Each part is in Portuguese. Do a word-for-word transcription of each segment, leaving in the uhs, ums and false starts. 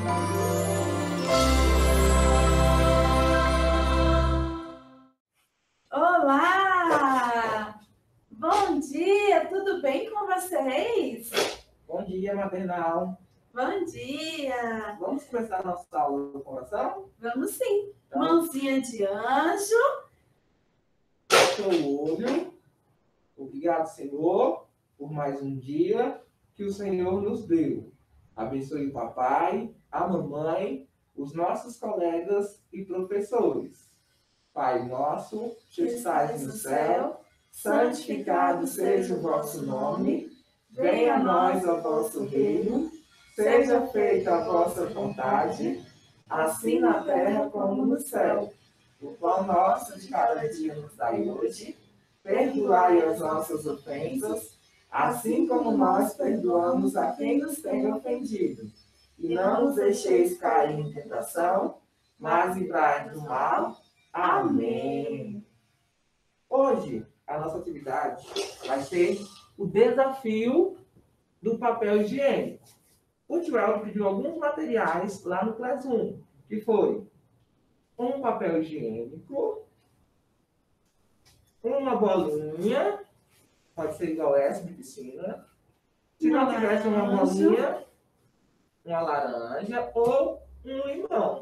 Olá! Bom dia, tudo bem com vocês? Bom dia, maternal. Bom dia! Vamos começar a nossa aula com oração? Vamos sim. Então, Mãozinha de anjo. fecha o olho. Obrigado, Senhor, por mais um dia que o Senhor nos deu. Abençoe o papai, a mamãe, os nossos colegas e professores. Pai nosso, que estais no céu, santificado seja o vosso nome. Venha a nós o vosso reino. Seja feita a vossa vontade, assim na terra como no céu. O pão nosso de cada dia nos dai hoje. Perdoai as nossas ofensas, assim como nós perdoamos a quem nos tem ofendido. E não nos deixeis cair em tentação, mas livrai do mal. Amém. Hoje, a nossa atividade vai ser o desafio do papel higiênico. O Joel pediu alguns materiais lá no Classroom, que foi um papel higiênico, uma bolinha, pode ser igual essa de piscina. Se não tivesse uma bolinha, uma laranja ou um limão.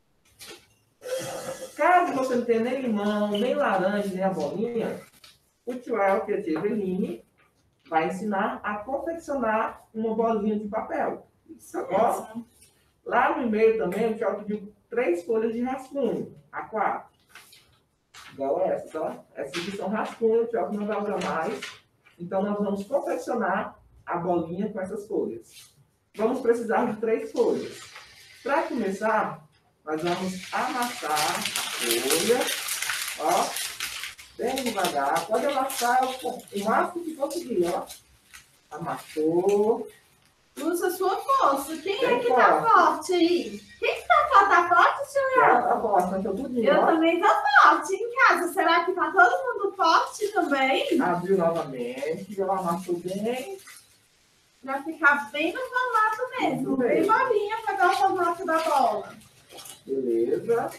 Caso você não tenha nem limão, nem laranja, nem a bolinha, o Joel, que é de Eveline, vai ensinar a confeccionar uma bolinha de papel. Tá bom? Lá no e-mail também, o Joel pediu três folhas de rascunho, A quatro. Igual essa, tá? Essas aqui são rascunhos, o Joel não vai usar mais. Então, nós vamos confeccionar a bolinha com essas folhas. Vamos precisar de três folhas. Para começar, nós vamos amassar a folha, ó, bem devagar. Pode amassar o máximo que conseguir, ó. Amassou. Usa a sua força. Quem Bem é que tá forte. forte aí? Quem que tá forte? Tá forte, Já senhor? tá forte, mas tá tudinho, Eu ó. também tô forte em casa. Será que tá todo mundo forte também? Abriu novamente, já amassou bem. Pra ficar bem no formato mesmo. Muito Bem bem. bolinha pra dar o formato da bola. Beleza.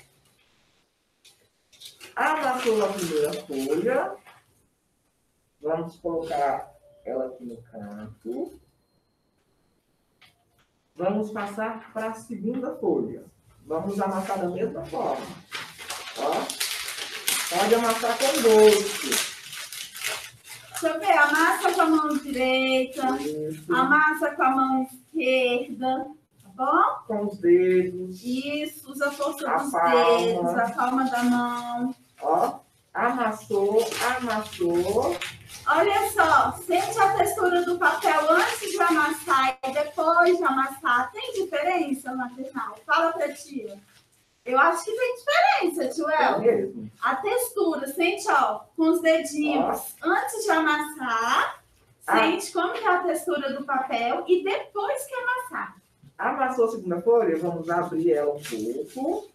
Amassou a primeira folha. Vamos colocar ela aqui no canto. Vamos passar para a segunda folha. Vamos amassar da mesma forma. Ó. Pode amassar com gosto. Deixa eu ver. Amassa com a mão direita. Isso. Amassa com a mão esquerda. Tá bom? Com os dedos. Isso. Usa a força A dos palma. dedos. A palma da mão. Ó. Amassou, amassou. Olha só, sente a textura do papel antes de amassar e depois de amassar. Tem diferença, maternal? Fala pra tia. Eu acho que tem diferença, É Joel. mesmo. A textura, sente, ó, com os dedinhos antes de amassar. Ah. Sente como que é a textura do papel e depois que amassar. Amassou a segunda folha, vamos abrir ela um pouco.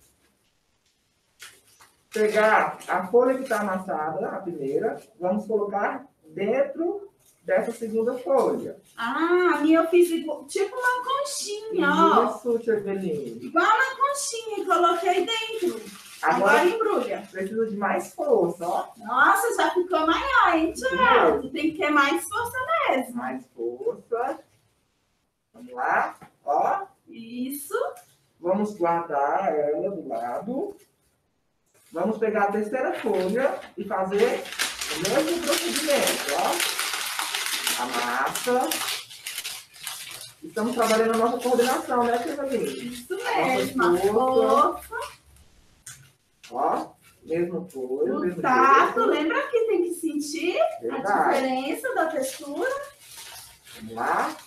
Pegar a folha que está amassada, a primeira, vamos colocar dentro dessa segunda folha. Ah, a minha eu fiz igual- tipo uma conchinha, ó. Isso, tia Eveline. Igual uma conchinha e coloquei dentro. Agora, Agora embrulha. precisa de mais força, ó. Nossa, já ficou maior, hein, Joel? Tu tem que ter mais força mesmo. Mais força. Vamos lá, ó. Isso. Vamos guardar ela do lado. Vamos pegar a terceira folha e fazer o mesmo procedimento, ó. Amassa. Estamos trabalhando a nossa coordenação, né, tia Eveline? Isso mesmo. A Nossa força. força. Ó, mesma coisa. O mesmo tato. jeito. Lembra que tem que sentir a Verdade. diferença da textura? Vamos lá.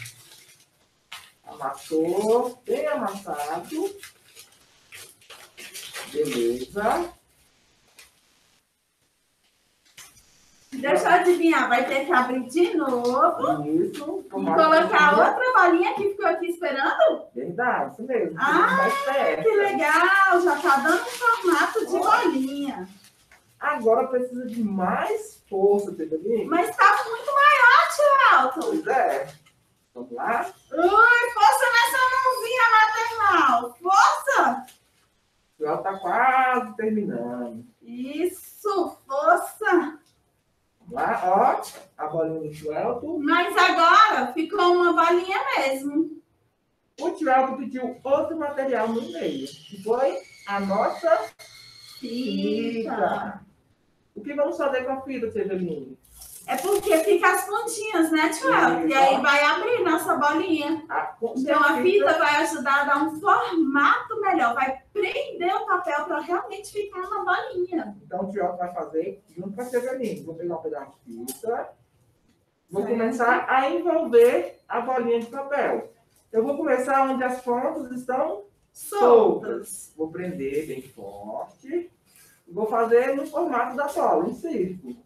Amassou, bem amassado. Beleza. Deixa eu adivinhar. Vai ter que abrir de novo Isso. e colocar outra bolinha que ficou aqui esperando? Verdade, isso mesmo. Ah, Mais perto. que legal. Já tá dando um formato de bolinha. Agora precisa de mais força, Pedalinho. Mas tá muito maior, tio Elton. Pois é. Vamos lá. Ui, força nessa mãozinha tio Elton. Mas agora ficou uma bolinha mesmo. O tio Elton pediu outro material no meio, que foi a nossa Fita. fita. O que vamos fazer com a fita, tia Eveline? É porque fica as pontinhas, né, tio Elton? E aí vai abrir nossa bolinha. Ah, então a fita vai ajudar a dar um formato melhor. Vai prender o papel para realmente ficar uma bolinha. Então o tio Elton vai fazer junto com a tia Eveline. Vou pegar um pedaço de fita. Vou certo. Começar a envolver a bolinha de papel. Eu vou começar onde as pontas estão soltas. soltas. Vou prender bem forte. Vou fazer no formato da bola, um círculo.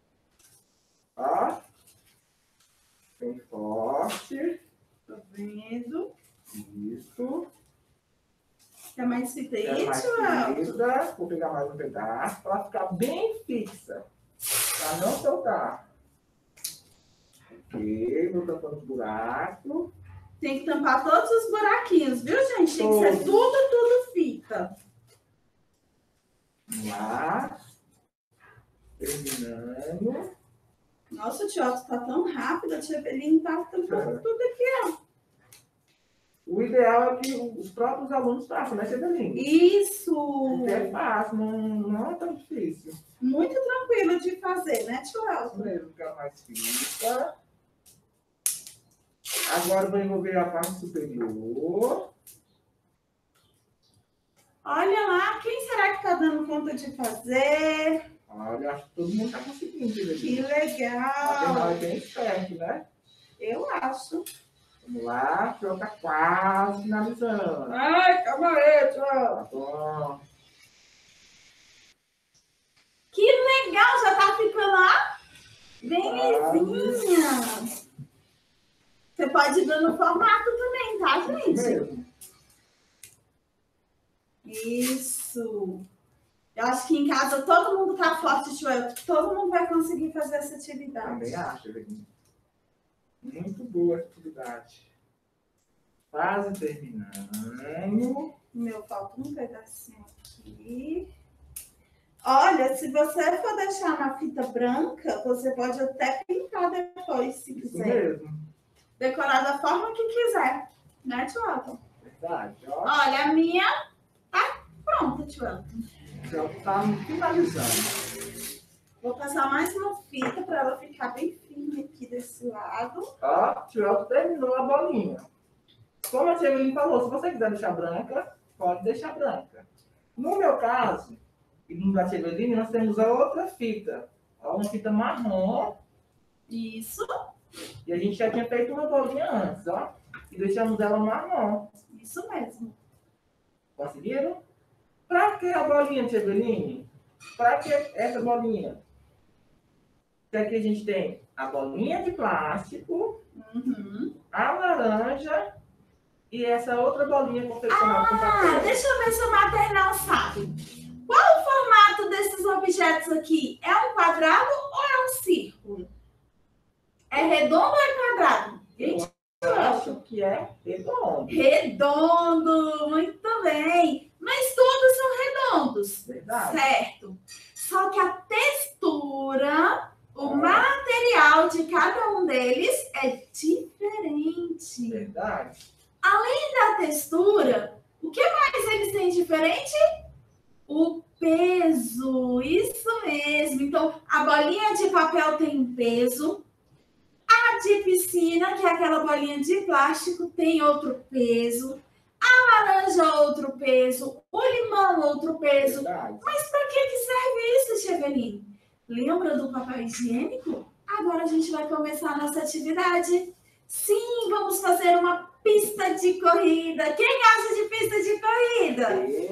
Ó. Bem forte. Tô vendo. Isso. Quer mais fita aí, tio? Vou pegar mais um pedaço para ela ficar bem fixa. Para não soltar. Ok, vou tampando os buracos. Tem que tampar todos os buraquinhos, viu, gente? Tem que ser tudo, tudo fita. Vamos lá. Terminando. Nossa, o tio Otto tá tão rápido, a tia Eveline tá tampando é. tudo aqui, ó. O ideal é que os próprios alunos façam, né, tia Eveline? Isso! Porque é fácil, não, não é tão difícil. Muito tranquilo de fazer, né, tio Otto? Mesmo, ficar mais fita. Agora eu vou envolver a parte superior. Olha lá, quem será que tá dando conta de fazer? Olha, acho que todo mundo tá conseguindo. Que legal! O material é bem esperto, né? Eu acho. Vamos lá, o tio tá quase finalizando. Ai, calma aí, tio. Tá bom. Que legal, já tá ficando, ó, bem lisinha. Você pode ir dando formato também, tá, gente? Isso mesmo. Isso. Eu acho que em casa todo mundo tá forte, tio. Todo mundo vai conseguir fazer essa atividade. Também acho, Eveline. Muito boa atividade. Quase terminando. Meu, falta um pedacinho aqui. Olha, se você for deixar na fita branca, você pode até pintar depois, se Isso quiser. mesmo. Decorar da forma que quiser, né, tio Elton? Verdade, ó. Olha, a minha tá pronta, tio Elton. Já tá finalizando. Vou passar mais uma fita para ela ficar bem firme aqui desse lado. Ó, o tio Elton terminou a bolinha. Como a tia Eveline falou, se você quiser deixar branca, pode deixar branca. No meu caso, e no da tia Eveline, nós temos a outra fita. Ó, uma fita marrom. Isso. E a gente já tinha feito uma bolinha antes, ó. E deixamos ela marrom. Isso mesmo. Conseguiram? Pra que a bolinha, tia Eveline? Pra que essa bolinha? Então aqui a gente tem a bolinha de plástico, Uhum. a laranja e essa outra bolinha confeccionada com papel. Ah, deixa eu ver se o maternal sabe. Qual o formato desses objetos aqui? É um quadrado ou é um círculo? É redondo ou é quadrado? Gente, eu acho que é redondo. Redondo, muito bem. Mas todos são redondos. Verdade. Certo. Só que a textura, o material de cada um deles é diferente. Verdade. Além da textura, o que mais eles têm diferente? O peso. Isso mesmo. Então, a bolinha de papel tem peso. A de piscina, que é aquela bolinha de plástico, tem outro peso. A laranja, outro peso. O limão, outro peso. Verdade. Mas para que que serve isso, tia Eveline? Lembra do papel higiênico? Agora a gente vai começar a nossa atividade. Sim, vamos fazer uma pista de corrida. Quem gosta de pista de corrida?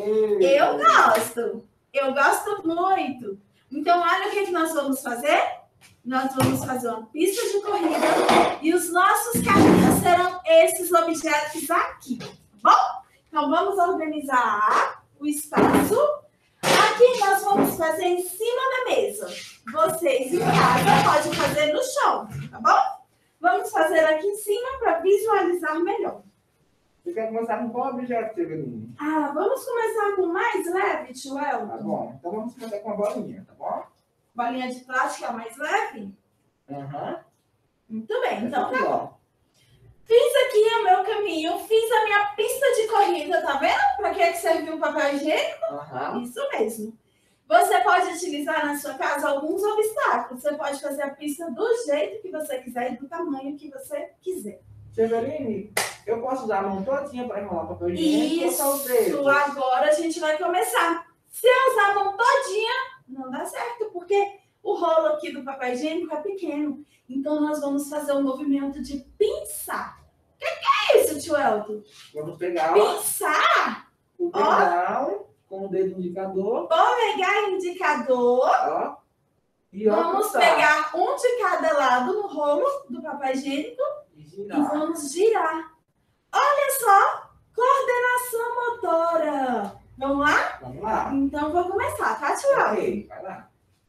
Eu gosto. Eu gosto muito. Então, olha o que, que nós vamos fazer. Nós vamos fazer uma pista de corrida e os nossos caminhos serão esses objetos aqui, tá bom? Então, vamos organizar o espaço. Aqui nós vamos fazer em cima da mesa. Vocês em casa podem fazer no chão, tá bom? Vamos fazer aqui em cima para visualizar melhor. Você quer começar com qual objeto, tia Eveline? Ah, vamos começar com o mais leve, tio Elton? Tá bom. Então vamos começar com a bolinha, tá bom? Bolinha de plástico é a mais leve? Aham. Uhum. Muito bem, então Essa tá aqui, ó. bom. Fiz aqui o meu caminho, fiz a minha pista de corrida, tá vendo? Para que é que serviu o papel higiênico? Aham. Isso mesmo. Você pode utilizar na sua casa alguns obstáculos. Você pode fazer a pista do jeito que você quiser e do tamanho que você quiser. Severine, eu posso usar a mão todinha para enrolar papel higiênico ou só os Isso, dedos? agora a gente vai começar. Se eu usar a mão todinha, não dá certo, porque o rolo aqui do papel higiênico é pequeno. Então, nós vamos fazer um movimento de pinçar. O que, que é isso, tio Elton? Vamos pegar ó, Pinçar? o dedão com o dedo indicador. Pegar indicador. Ó, e ó, Vamos pinçar. pegar um de cada lado no rolo do papel higiênico E e girar. vamos girar. Olha só, coordenação motora. Vamos lá? Vamos lá. Então, vou começar, tá, tio Elton? Ok, vai lá.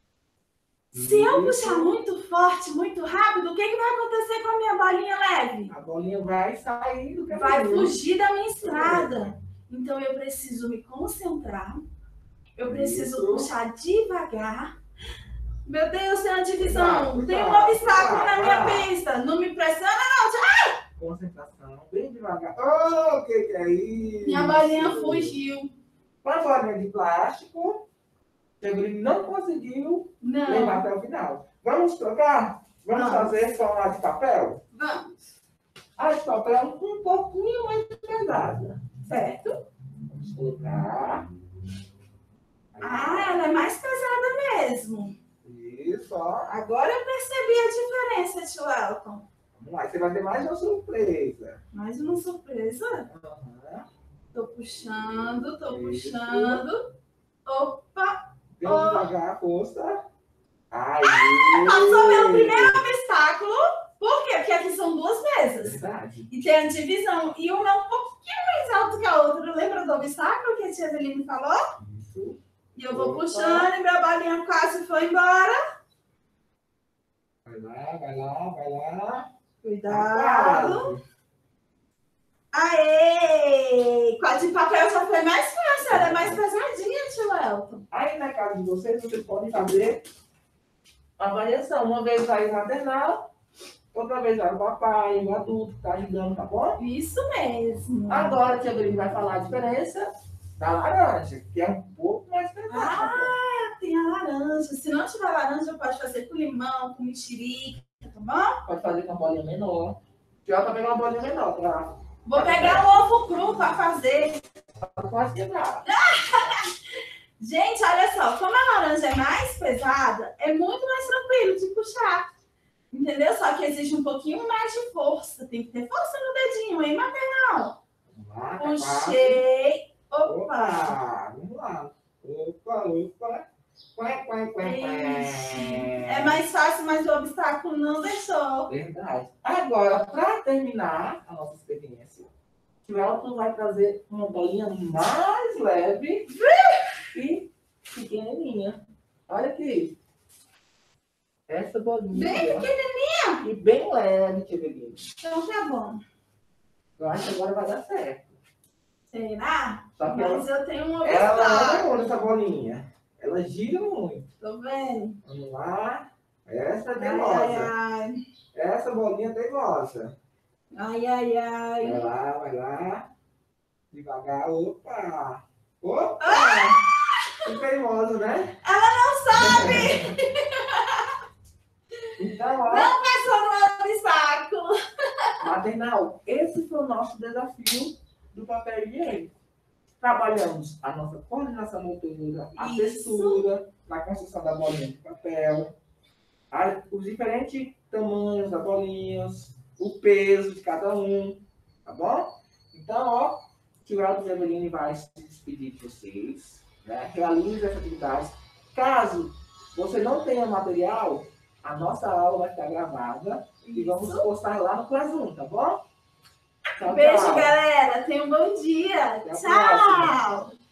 Se eu Isso. puxar muito forte, muito rápido, o que, que vai acontecer com a minha bolinha leve? A bolinha vai sair do caminho. Vai fugir da minha estrada. Então eu preciso me concentrar. Eu preciso Isso. puxar devagar. Meu Deus, tem uma divisão. Cuidado, Tem um cuidado, obstáculo cuidado, na minha cuidado. pista. Não me pressiona, não. Tio. Concentração, bem devagar. Oh, o que, que é isso? Minha bolinha fugiu. Com a bolinha de plástico, Severine não conseguiu levar Não. até o final. Vamos trocar? Vamos Vamos. fazer com a de papel? Vamos. A de papel um pouquinho mais pesada. Certo? Vamos colocar. Ah, ela é mais pesada mesmo. Isso, ó. Agora eu percebi a diferença, tio Elton. Vamos lá, você vai ter mais uma surpresa. Mais uma surpresa. Aham. Tô puxando, tô Isso. puxando. Opa! Bem Oh. devagar, força. Aí. Passou meu primeiro obstáculo. Por quê? Porque aqui são duas mesas. Verdade. E tem a divisão. E uma é um pouquinho mais alto que a outra. Lembra do obstáculo que a tia Eveline falou? Isso. E eu vou Opa. puxando e minha bolinha quase foi embora. Vai lá, vai lá, vai lá. Cuidado. Aê! Com a de papel já foi mais fácil. Ela é mais pesadinha, tio Elton. Aí na casa de vocês, vocês podem fazer a variação. Uma vez vai o maternal, outra vez vai o papai, o adulto que está ajudando, tá bom? Isso mesmo. Agora a tia Eveline vai falar a diferença da laranja, que é um pouco mais pesada. Ah, tem a laranja. Se não tiver laranja, pode fazer com limão, com mexerica, tá bom? Pode fazer com uma bolinha menor. Pior também uma bolinha menor, pra Vou pegar o ovo cru para fazer. quase quebrar. Gente, olha só, como a laranja é mais pesada, é muito mais tranquilo de puxar. Entendeu? Só que exige um pouquinho mais de força. Tem que ter força no dedinho, hein, maternal? Vamos lá, tá quase. Puxei. Opa! Opa, vamos lá. Opa, opa. Quém, quém, quém, quém. É mais fácil, mas o obstáculo não deixou. Verdade. Agora, para terminar a nossa experiência, o tio Elton vai trazer uma bolinha mais leve e pequenininha. Olha aqui. Essa bolinha. Bem ó. E bem leve, tia Eveline. Então tá bom. Eu acho que agora vai dar certo. Será? Só que Mas ela, eu tenho um ela anda obstáculo. muito, essa bolinha. Ela gira muito. Tô vendo. Vamos lá. Essa é Ai, teimosa. ai, ai. Essa bolinha é teimosa. Ai, ai, Vai ai. lá, vai lá. Devagar. Opa! Opa! Que teimosa, né? Ela não sabe! Então, ó, Não passou no obstáculo. maternal, esse foi o nosso desafio do papel higiênico. Trabalhamos a nossa coordenação motora, a Isso. textura, na construção da bolinha de papel, a- os diferentes tamanhos das bolinhas, o peso de cada um, tá bom? Então, ó, o tio Elton e a Eveline vai se despedir de vocês, né? Realize essa atividade. Caso você não tenha material, a nossa aula vai ficar gravada e vamos Isso. postar lá no Classroom, tá bom? Tchau, Beijo, tchau. galera. Tenha um bom dia. Até a Tchau.